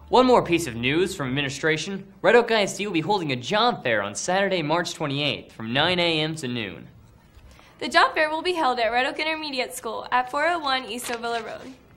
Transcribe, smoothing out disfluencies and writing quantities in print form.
One more piece of news from administration. Red Oak ISD will be holding a job fair on Saturday, March 28th from 9 a.m. to noon. The job fair will be held at Red Oak Intermediate School at 401 East Ovilla Road.